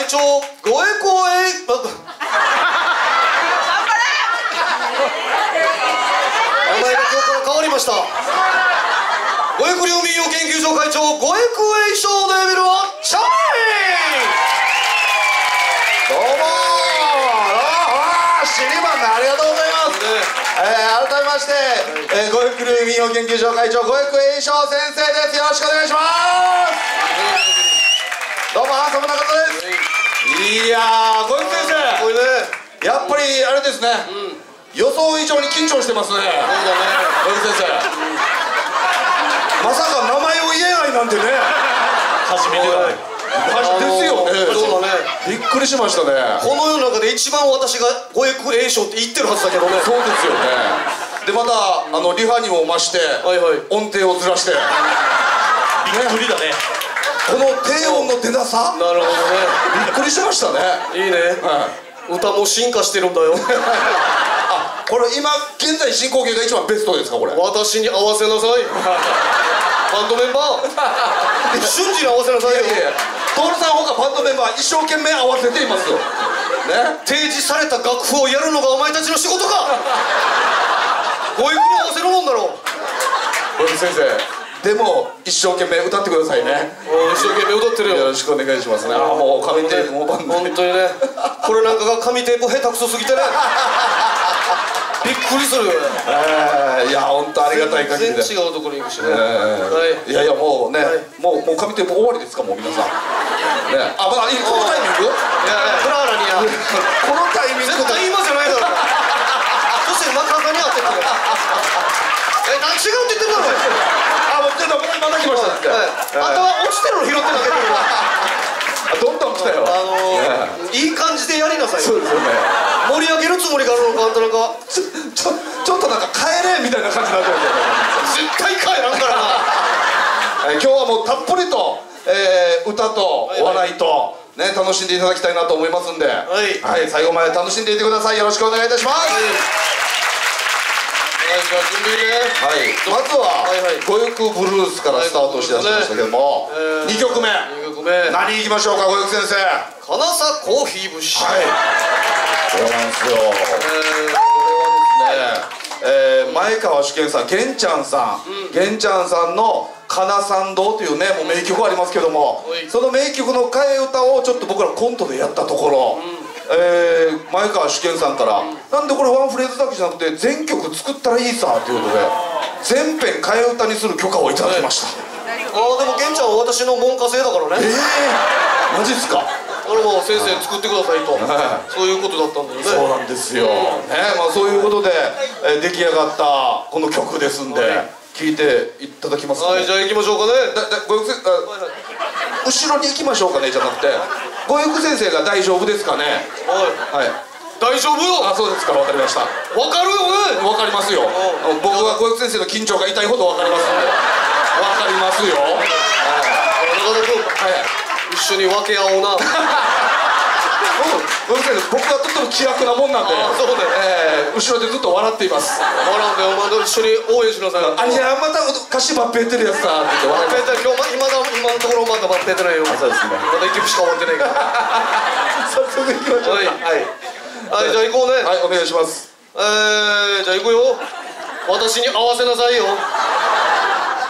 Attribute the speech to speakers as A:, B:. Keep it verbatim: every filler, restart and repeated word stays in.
A: 長ご栄光へ名前が今日から変わりました。ご栄光領民謡研究所会長ご栄光へ衣装のエビルはチャーリー。
B: どうもー、シリバンありがとうございます。えー、改めまして、えー、ご栄光領民謡研究所会長ご栄光へ衣装先生です。よろしくお願いします。どうもハンサムな方です。いやー、ご栄光先生、
A: これね、
B: やっぱりあれですね、予想以上に緊張してますね。ご栄光先生、まさか名前を言えないなんてね、初めてだね。ですよね。
A: そうだね。
B: びっくりしましたね。
A: この世の中で一番私がご栄光栄翔って言ってるはずだけどね。
B: そうですよね。でまたあのリハにも増して音程をずらして。びっくりだね。この低音の出なさ。
A: なるほどね。
B: びっくりしましたね。
A: いいね。歌も進化してるんだよ。
B: あ、これ今現在進行形が一番ベストですかこれ。
A: 私に合わせなさい。バンドメンバー。瞬時に合わせなさいよ。
B: 徹さんほかバンドメンバー一生懸命合わせていますよ。ね。
A: 提示された楽譜をやるのがお前たちの仕事か。ご栄光に合わせるもんだろう。
B: ご栄光先生。でも一生懸命歌ってくださいね。
A: 一生懸命歌ってるよ。
B: よろしくお願いしますね。ああもう紙テープもバンド。
A: 本当にね。これなんかが紙テープ下手くそすぎてね。びっくりするよね。
B: ええ、いや本当ありがたい限りで。
A: 全然違うところに行くしね。
B: いやいやもうね、もうもう紙テープ終わりですかもう皆さん。ね、あまだいいこのタイミング？い
A: やいやクラーラにや。
B: このタイミング
A: 絶対今じゃないだろ。そして中田に当ててる。え、何違うって言ってるだろ。
B: あ、もうちょっとまた来ましたって。
A: あとは落ちてるの拾って投げてるわ。
B: どんどん来たよ。
A: あのいい感じでやりなさい。
B: そうですよね。
A: 盛り上げるつもりがあるのかあんたなんか。
B: ちょちょちょっとなんか帰れみたいな感じになってるんですよ。
A: 絶対帰らんからな。
B: 今日はもうたっぷりと歌とお笑いとね楽しんでいただきたいなと思いますんで、はい最後まで楽しんでいてください。よろしくお願いいたします。はい、まずは「ご栄光ブルース」からスタートして出しましたけども、にきょくめ何いきましょうか、ご栄光先生。
A: 金沢コーヒー節。
B: はい、そうなんですよ。これはですね、前川主健さん、玄ちゃんさん、玄ちゃんさんの「かなさんどう」というねもう名曲ありますけども、その名曲の替え歌をちょっと僕らコントでやったところ、えー、前川主健さんから「なんでこれワンフレーズだけじゃなくて全曲作ったらいいさ」ということで全編替え歌にする許可をいただきました。
A: ああでも玄ちゃんは私の門下生だからね。
B: ええマジっすか。
A: これも先生作ってくださいと、そういうことだったんだよね。
B: そうなんですよ、ね、まあそういうことで出来上がったこの曲ですんで聴いていただきますか。
A: はい、じゃあ行きましょうかね。
B: ご栄光後ろに行きましょうかねじゃなくて、ご栄光先生が大丈夫ですかね。はい、
A: 大丈夫よ。
B: あ、そうですか、わかりました。
A: わかるよね。
B: わかりますよ。僕はご栄光先生の緊張が痛いほどわかりますんで。わかりますよ。
A: 中田君、一緒に分け合おうな。
B: ご栄光先生、僕はとっても気楽なもんなんで、
A: そうだよ。
B: 後ろでずっと笑っています。
A: 笑うんだよ、お前と一緒に応援しなさい。
B: あ、いや、また歌詞ばっぺってるやつだって言って笑って。
A: 今日今だ今のところまだ待っててないよ。
B: そうですね。
A: まだ一曲しか終わってないから。
B: 早速行きましょう。はい。
A: はい、じゃあ行こうね。
B: はい、お願いします。
A: えー、じゃあ行くよ。私に合わせなさいよ。